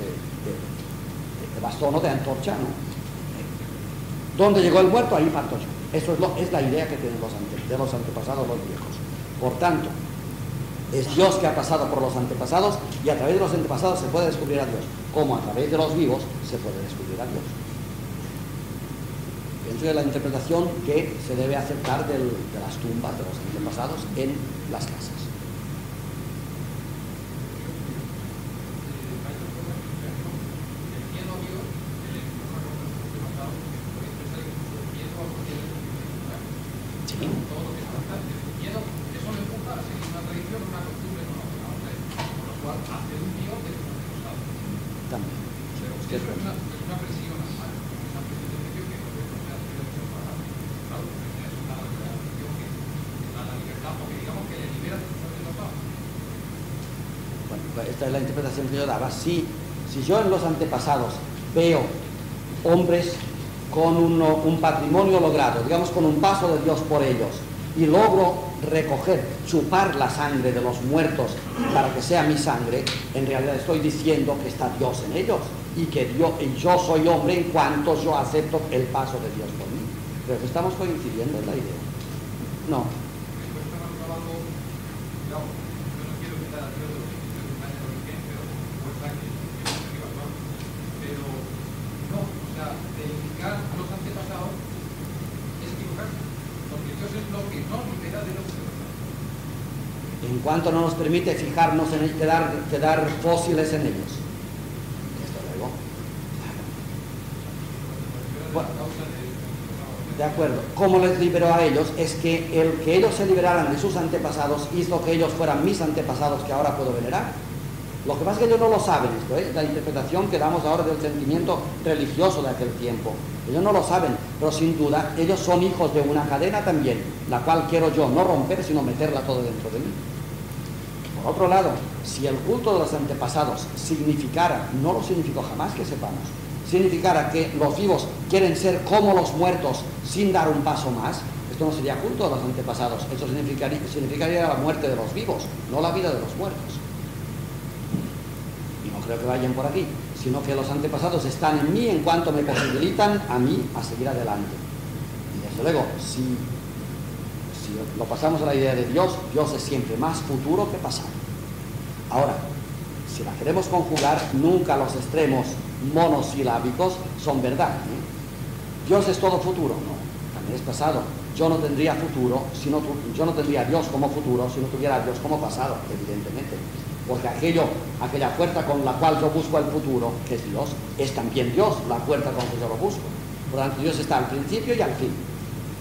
bastón o de antorcha, ¿no? ¿Dónde llegó el muerto? Ahí parto yo. Eso es la idea que tienen de los antepasados, los viejos. Por tanto, es Dios que ha pasado por los antepasados, y a través de los antepasados se puede descubrir a Dios, como a través de los vivos se puede descubrir a Dios. Pienso que la interpretación que se debe aceptar de las tumbas de los antepasados en las casas. Esta es la interpretación que yo daba. Si yo en los antepasados veo hombres con un patrimonio logrado, digamos con un paso de Dios por ellos, y logro recoger, chupar la sangre de los muertos para que sea mi sangre, en realidad estoy diciendo que está Dios en ellos y que yo soy hombre en cuanto yo acepto el paso de Dios por mí. Pero que estamos coincidiendo en la idea. No. En cuanto no nos permite fijarnos en ellos, quedar fósiles en ellos. Desde luego. Bueno, de acuerdo. ¿Cómo les liberó a ellos? Es que el que ellos se liberaran de sus antepasados hizo que ellos fueran mis antepasados que ahora puedo venerar. Lo que pasa es que ellos no lo saben, esto es la interpretación que damos ahora del sentimiento religioso de aquel tiempo. Ellos no lo saben, pero sin duda ellos son hijos de una cadena también, la cual quiero yo no romper, sino meterla todo dentro de mí. Por otro lado, si el culto de los antepasados significara, no lo significó jamás que sepamos, significara que los vivos quieren ser como los muertos sin dar un paso más, esto no sería culto de los antepasados, esto significaría la muerte de los vivos, no la vida de los muertos. Y no creo que vayan por aquí, sino que los antepasados están en mí en cuanto me posibilitan a mí a seguir adelante. Y desde luego, si lo pasamos a la idea de Dios, Dios es siempre más futuro que pasado. Ahora, si la queremos conjugar, nunca los extremos monosilábicos son verdad, ¿eh? Dios es todo futuro, no, también es pasado. Yo no tendría futuro, yo no tendría Dios como futuro si no tuviera Dios como pasado, evidentemente. Porque aquella fuerza con la cual yo busco el futuro, que es Dios, es también Dios la fuerza con que yo lo busco. Por lo tanto, Dios está al principio y al fin.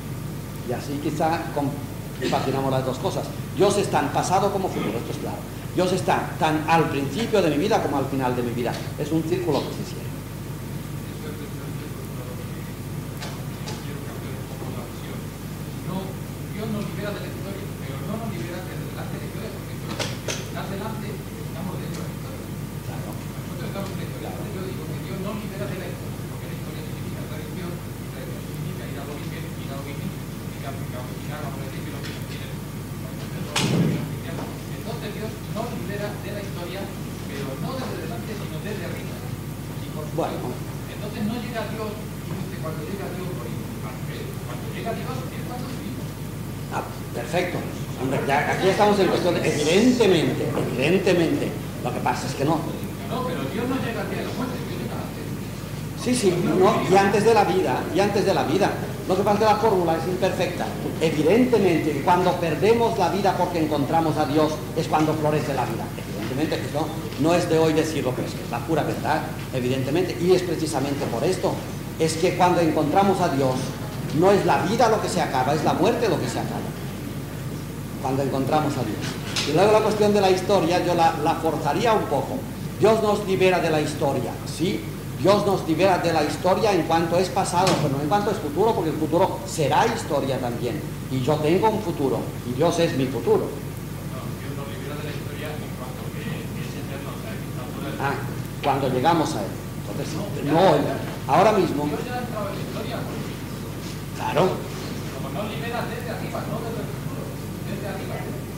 Y así quizá compaginamos las dos cosas. Dios está en pasado como futuro, esto es claro. Dios está tan al principio de mi vida como al final de mi vida. Es un círculo que se cierra. Dios nos libera de la historia, pero no nos libera de delante de la historia, porque estás delante, estamos dentro de la historia. Claro. Nosotros estamos en la historia. Yo digo que Dios nos libera de la historia, porque la historia significa tradición, y tradición significa ir a lo origen, significa caminar a lo que lo que nos tiene. Entonces Dios nos libera de la historia, pero no desde delante, sino desde arriba. Bueno. Entonces no llega Dios, y dice, cuando llega Dios morimos. Cuando llega Dios es cuando vivimos. Ah, perfecto. Hombre, ya aquí estamos en cuestión de, evidentemente. Lo que pasa es que no. No, pero Dios no llega aquí a la muerte, Dios llega antes. Sí, no, y antes de la vida. Lo que pasa es que la fórmula es imperfecta. Evidentemente, cuando perdemos la vida porque encontramos a Dios, es cuando florece la vida. Evidentemente que no es de hoy decirlo, pero es que es la pura verdad, evidentemente. Y es precisamente por esto. Es que cuando encontramos a Dios, no es la vida lo que se acaba, es la muerte lo que se acaba. Cuando encontramos a Dios. Y luego la cuestión de la historia, yo la forzaría un poco. Dios nos libera de la historia, ¿sí? Dios nos libera de la historia en cuanto es pasado, pero no en cuanto es futuro, porque el futuro será historia también. Y yo tengo un futuro, y Dios es mi futuro. No, Dios nos libera de la historia en cuanto que es eterno, o sea, que está fuera de... Ah, cuando llegamos a Él. Entonces, no, ahora mismo. Dios ya ha entrado en la historia, pues. Claro. Como nos libera desde arriba, no desde el futuro, desde arriba.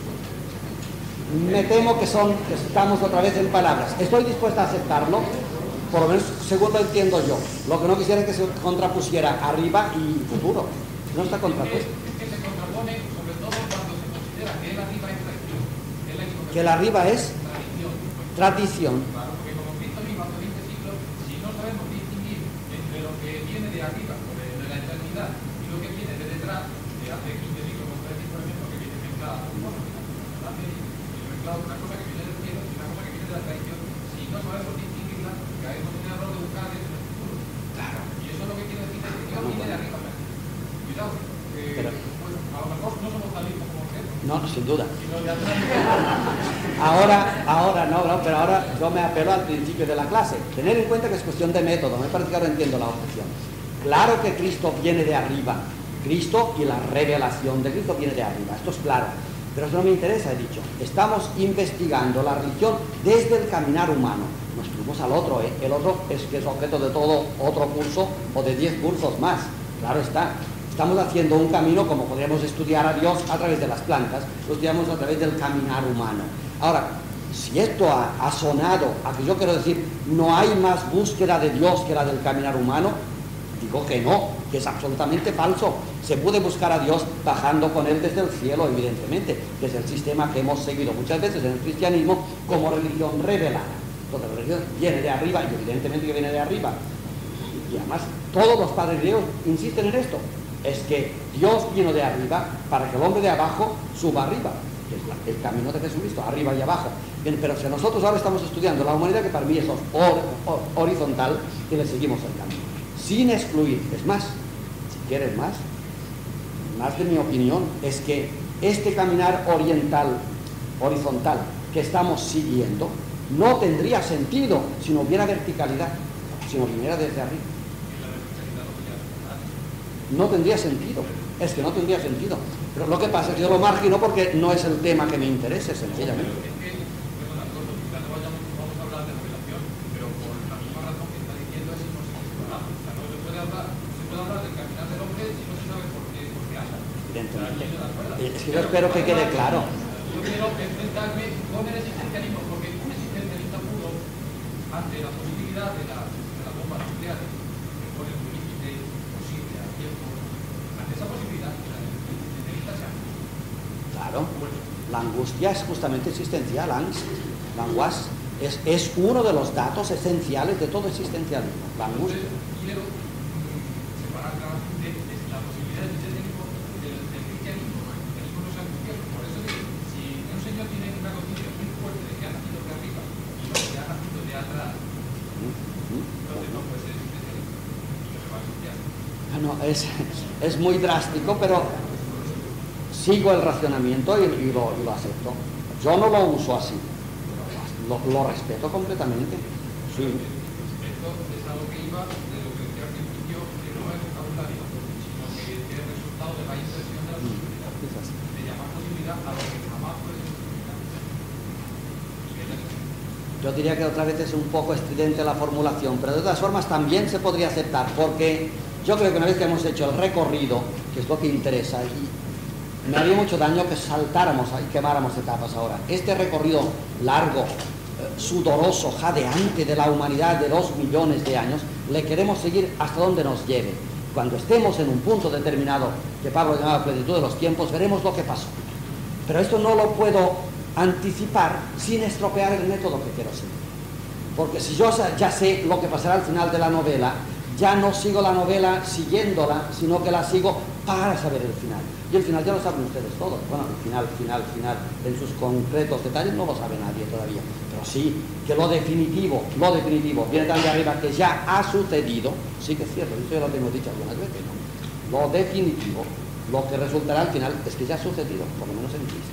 Me temo que estamos otra vez en palabras. Estoy dispuesta a aceptarlo, por lo menos según lo entiendo yo. Lo que no quisiera es que se contrapusiera arriba y futuro. No está contrapuesto. Es que se contrapone, sobre todo cuando se considera que el arriba es tradición. Que el arriba es tradición. Claro, porque como Cristo mismo hace 20 siglos, si no sabemos distinguir entre lo que viene de arriba, de la eternidad, y lo que viene de detrás, de hace 15 siglos, como decir, por ejemplo, que viene mezclado, una cosa que viene del cielo y una cosa que viene de la tradición, si no sabemos distinguirla, caemos en el error de buscar en el futuro. Claro. Y eso es lo que quiere decir es que Dios viene de arriba. Cuidado, pues, a lo mejor no somos tan listos como ustedes. No, sin duda. Sino de atrás. Pero ahora yo me apelo al principio de la clase. Tener en cuenta que es cuestión de método. Me parece que ahora entiendo la objeción. Claro que Cristo viene de arriba. Cristo y la revelación de Cristo viene de arriba. Esto es claro. Pero eso no me interesa, he dicho. Estamos investigando la religión desde el caminar humano. Nos fuimos al otro, ¿eh? El otro es que es objeto de todo otro curso o de 10 cursos más. Claro está. Estamos haciendo un camino como podríamos estudiar a Dios a través de las plantas, lo estudiamos a través del caminar humano. Ahora, si esto ha sonado a que yo quiero decir no hay más búsqueda de Dios que la del caminar humano, digo que no, que es absolutamente falso. Se puede buscar a Dios bajando con Él desde el cielo, evidentemente, que es el sistema que hemos seguido muchas veces en el cristianismo como religión revelada. Entonces la religión viene de arriba, y evidentemente que viene de arriba. Y además todos los padres griegos insisten en esto. Es que Dios vino de arriba para que el hombre de abajo suba arriba, que es el camino de Jesucristo, arriba y abajo. Bien, pero si nosotros ahora estamos estudiando la humanidad, que para mí es horizontal, y le seguimos el camino, sin excluir. Es más, si quieres más de mi opinión, es que este caminar horizontal que estamos siguiendo, no tendría sentido si no hubiera verticalidad, si no viniera desde arriba. No tendría sentido, es que no tendría sentido. Pero lo que pasa es que yo lo margino porque no es el tema que me interese, sencillamente. Es que, perdona, quizás no vamos a hablar de revelación, pero por la misma razón que está diciendo es imposible separarlo. O sea, no se puede hablar del caminar del hombre si no se sabe por qué anda. Evidentemente. Es que yo espero que quede claro. Yo quiero enfrentarme con el existencialismo, porque un existencialista puro, ante la posibilidad de la bomba nuclear, que pone un límite posible al tiempo, ante esa posibilidad, el existencialista se hace. Claro, la angustia es justamente existencial, la anguas es uno de los datos esenciales de todo existencialismo, la angustia. Quiero separar claramente la posibilidad del existencialismo del cristianismo. El cristianismo no es angustioso, por eso digo, si un señor tiene una conciencia muy fuerte de que ha nacido de arriba y no que ha nacido de atrás, entonces no puede ser existencialista y no se va a angustiar. No, es muy drástico, pero sigo el racionamiento y lo acepto. Yo no lo uso así. lo respeto completamente. Sí. Esto es algo que iba de lo que decía al principio, que no es vocabulario, sino que es resultado de la impresión de la posibilidad, de llamar posibilidad a lo que jamás puede ser posibilidad. Yo diría que otra vez es un poco estridente la formulación, pero de todas formas también se podría aceptar, porque yo creo que una vez que hemos hecho el recorrido, que es lo que interesa, y me haría mucho daño que saltáramos y quemáramos etapas ahora. Este recorrido largo, sudoroso, jadeante de la humanidad de 2 millones de años, le queremos seguir hasta donde nos lleve. Cuando estemos en un punto determinado, que Pablo llamaba plenitud de los tiempos, veremos lo que pasó. Pero esto no lo puedo anticipar sin estropear el método que quiero seguir. Porque si yo ya sé lo que pasará al final de la novela, ya no sigo la novela siguiéndola, sino que la sigo para saber el final. Y el final ya lo saben ustedes todos. Bueno, el final, en sus concretos detalles no lo sabe nadie todavía. Pero sí, que lo definitivo, viene tan de arriba que ya ha sucedido. Sí que es cierto, eso ya lo tengo dicho algunas veces, ¿no? Lo definitivo, lo que resultará al final, es que ya ha sucedido, por lo menos en Cristo.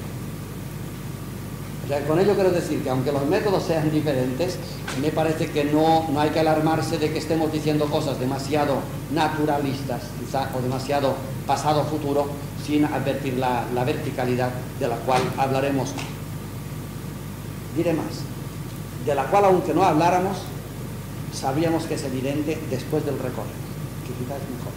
O sea, con ello quiero decir que aunque los métodos sean diferentes, me parece que no hay que alarmarse de que estemos diciendo cosas demasiado naturalistas, quizá, o demasiado pasado-futuro, sin advertir la verticalidad de la cual hablaremos. Diré más, de la cual aunque no habláramos, sabríamos que es evidente después del recorrido, que quizás es mejor.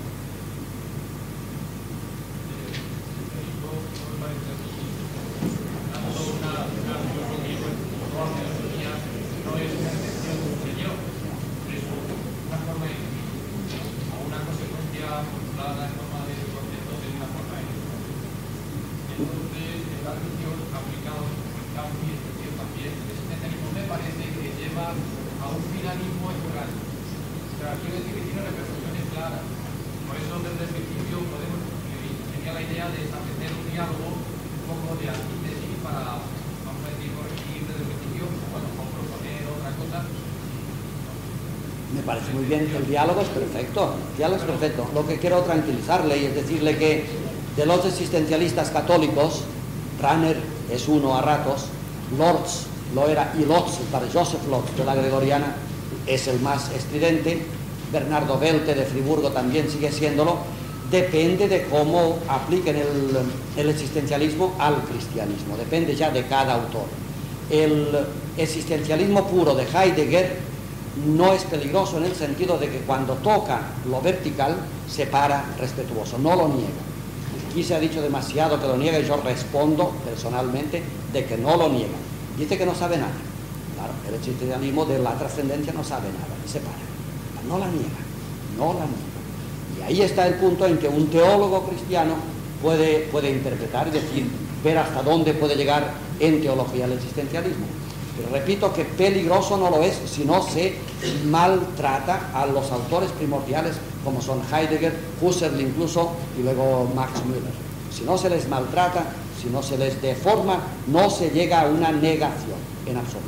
Me parece muy bien, el diálogo es perfecto, Lo que quiero tranquilizarle y es decirle que de los existencialistas católicos, Rahner es uno a ratos, Lortz lo era, y Lotz, el padre Joseph Lotz de la Gregoriana, es el más estridente, Bernardo Belte de Friburgo también sigue siéndolo, depende de cómo apliquen el existencialismo al cristianismo, depende ya de cada autor. El existencialismo puro de Heidegger no es peligroso en el sentido de que cuando toca lo vertical se para respetuoso, no lo niega. Aquí se ha dicho demasiado que lo niega y yo respondo personalmente de que no lo niega. Dice que no sabe nada. Claro, el existencialismo de la trascendencia no sabe nada y se para. No la niega. Y ahí está el punto en que un teólogo cristiano puede interpretar, es decir, ver hasta dónde puede llegar en teología el existencialismo. Pero repito que peligroso no lo es si no se maltrata a los autores primordiales como son Heidegger, Husserl incluso y luego Max Müller. Si no se les maltrata, si no se les deforma, no se llega a una negación en absoluto.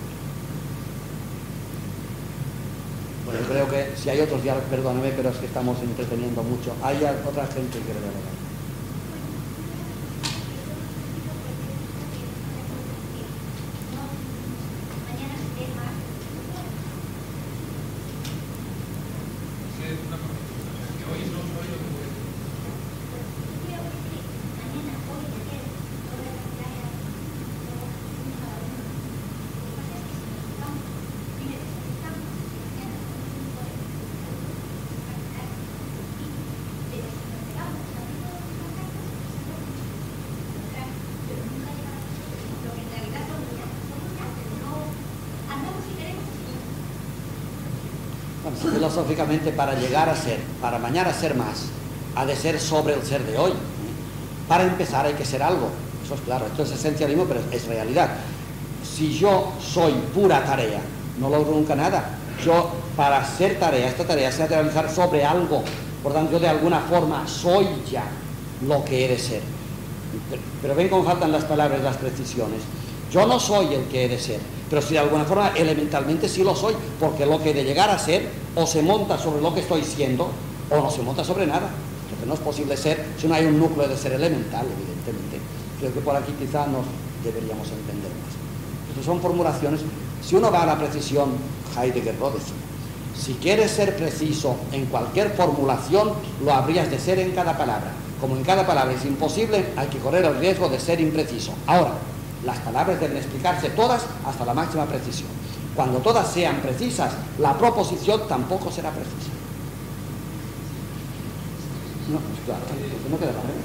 Bueno, yo creo que si hay otros diálogos, perdóname, pero es que estamos entreteniendo mucho. Hay otra gente que quiere dialogar. Filosóficamente, para llegar a ser, para mañana ser más, ha de ser sobre el ser de hoy. Para empezar hay que ser algo, eso es claro, esto es esencialismo, pero es realidad. Si yo soy pura tarea, no logro nunca nada. Yo, para ser tarea, esta tarea se ha de realizar sobre algo, por tanto yo de alguna forma soy ya lo que he de ser. Pero ven cómo faltan las palabras, las precisiones. Yo no soy el que he de ser, pero si de alguna forma elementalmente sí lo soy, porque lo que he de llegar a ser o se monta sobre lo que estoy siendo o no se monta sobre nada, porque no es posible ser si no hay un núcleo de ser elemental, evidentemente. Creo que por aquí quizá nos deberíamos entender más. Estas son formulaciones Si uno va a la precisión, Heidegger lo decía, si quieres ser preciso en cualquier formulación, lo habrías de ser en cada palabra. Como en cada palabra es imposible, hay que correr el riesgo de ser impreciso. Ahora, las palabras deben explicarse todas hasta la máxima precisión. Cuando todas sean precisas, la proposición tampoco será precisa. No, pues claro, no queda claro.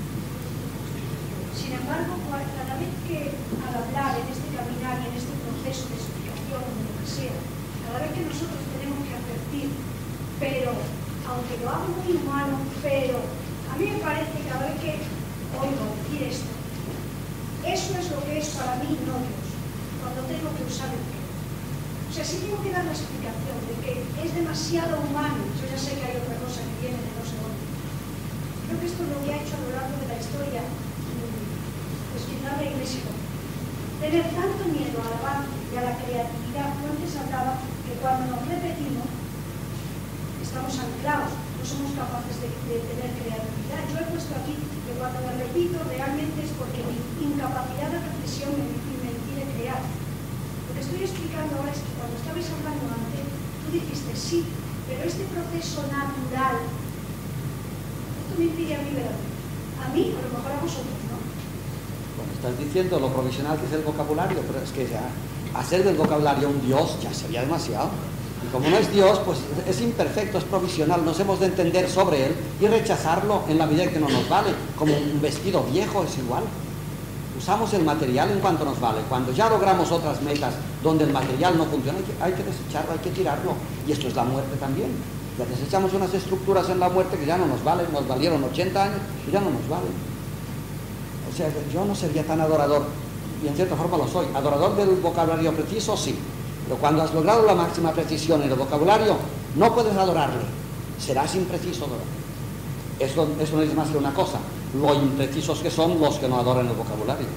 Sin embargo, cada vez que al hablar en este caminar y en este proceso de explicación, de lo que sea, cada vez que nosotros tenemos que advertir, pero, aunque lo hago muy humano, pero a mí me parece que cada vez que oigo decir esto, eso es lo que es para mí no Dios, cuando tengo que usar el que. O sea, sí tengo que dar la explicación de que es demasiado humano. Yo ya sé que hay otra cosa que viene de no sé dónde. Creo que esto es lo que ha hecho a lo largo de la historia, pues quizá la Iglesia. Tener tanto miedo al avance y a la creatividad. Yo antes hablaba que cuando nos repetimos, estamos anclados, no somos capaces de tener creatividad. Yo he puesto aquí que cuando me repito realmente es porque mi incapacidad de reflexión me impide crear. Lo que estoy explicando ahora es que cuando estabais hablando antes, tú dijiste sí, pero este proceso natural, esto me impide a mí verlo. A mí, a lo mejor a vosotros, ¿no? Bueno, estás diciendo lo provisional que es el vocabulario, pero es que ya hacer del vocabulario un Dios ya sería demasiado. Y como no es Dios, pues es imperfecto, es provisional, nos hemos de entender sobre él y rechazarlo en la medida en que no nos vale, como un vestido viejo es igual. Usamos el material en cuanto nos vale. Cuando ya logramos otras metas donde el material no funciona, hay que desecharlo, hay que tirarlo. Y esto es la muerte también. Ya desechamos unas estructuras en la muerte que ya no nos valen, nos valieron 80 años y ya no nos valen. O sea, yo no sería tan adorador, y en cierta forma lo soy. Adorador del vocabulario preciso, sí. Pero cuando has logrado la máxima precisión en el vocabulario, no puedes adorarle. Serás impreciso adorar. Eso no es más que una cosa. Lo imprecisos que son los que no adoran el vocabulario.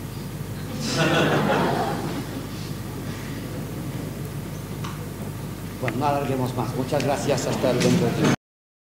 Bueno, no alarguemos más. Muchas gracias. Hasta el dentro de tiempo.